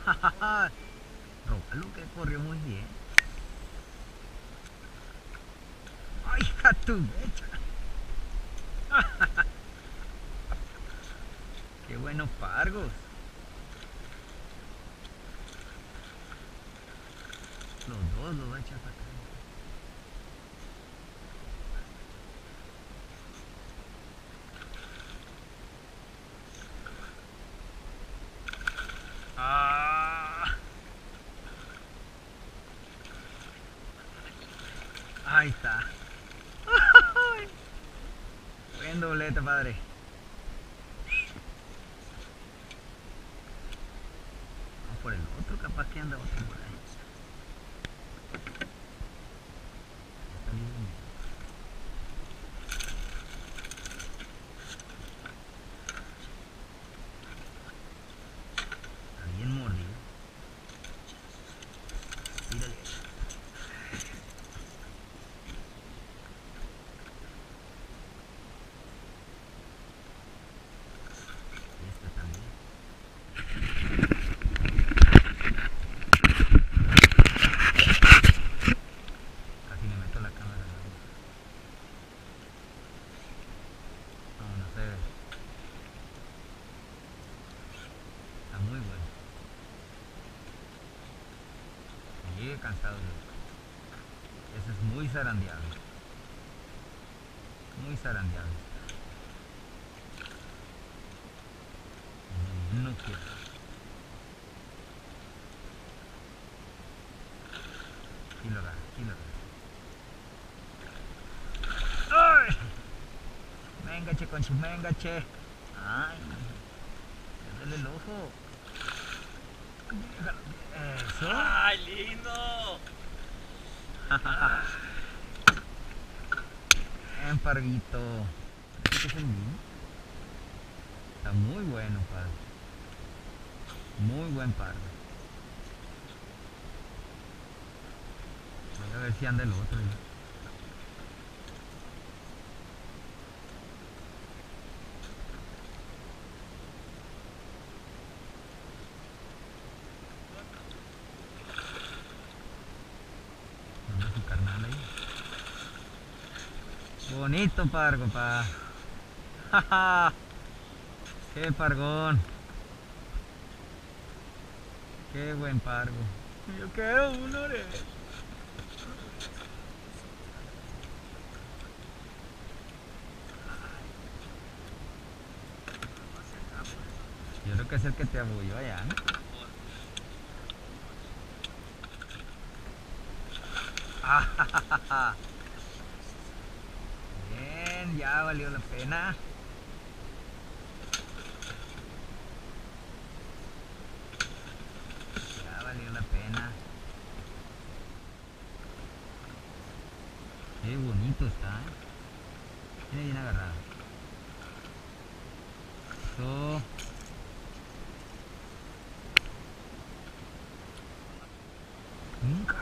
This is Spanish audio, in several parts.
Róbalo, que corrió muy bien. ¡Ay, hija tu mecha! ¡Qué buenos pargos! Los dos los va a echar para acá. ¡Ah! Ahí está. Buen doblete, padre. Vamos por el otro, capaz que anda otro por ahí. Está libre. Está bien mordido. Tírale. Este también. Casi me meto la cámara. No, no se ve. Está muy bueno. Me llegue cansado yo. Ese es muy zarandeado. Muy zarandeado. No quiero. Aquí lo agarra, aquí lo agarra. ¡Ay! Venga, che, conchis, venga, che. Ay, dale el ojo. Déjalo. Eso. ¡Ay, lindo! Bien, parguito. ¿Este que es el mío? Está muy bueno, padre. Muy buen pargo. Voy a ver si anda el otro. Anda su carnal ahí. Bonito pargo, pa. ¡Ja! ¡Qué pargón! ¡Qué buen pargo! Yo quiero uno de esos. Yo creo que es el que te abulló allá, ¿no? Bien, ya valió la pena. Ya valió la pena. Qué bonito está, ¿eh? Tiene bien agarrado. Eso. Nunca.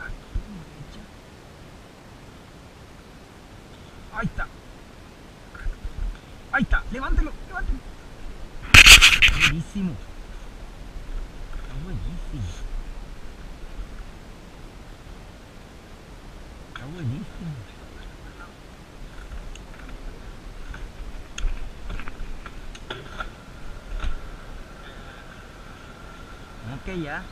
Ahí está. Ahí está. Levántelo, levántelo. Está buenísimo. Está buenísimo. Está buenísimo. Ok, ya.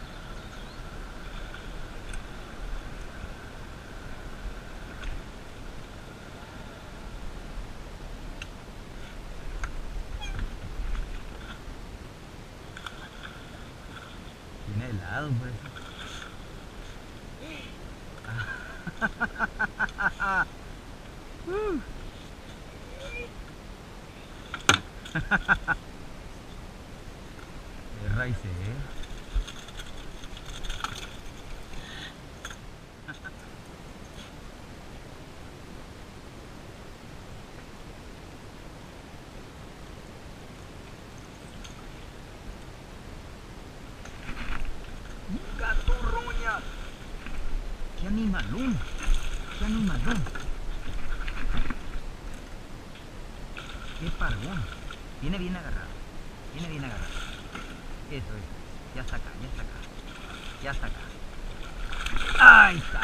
Tiene helado, pues. Es raíz, ¿eh? ¡Un gato roña! ¡Qué animalón! ¡Qué animalón! ¡Qué pargón! Viene bien agarrado. Viene bien agarrado. Eso es. Ya está acá, ya está acá. Ya está acá. Ahí está.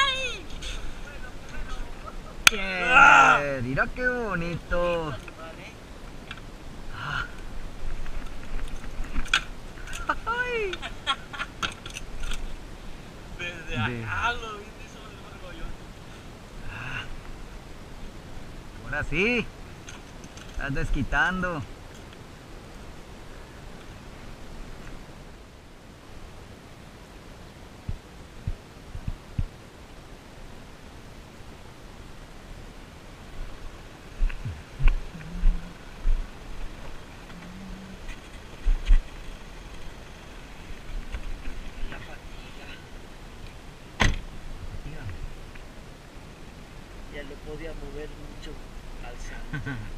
Bien, mira qué bonito. Ay. Desde acá lo viste sobre el mogollón. Ahora sí. Estás desquitando. La fatiga. Ya lo podía mover mucho alzando.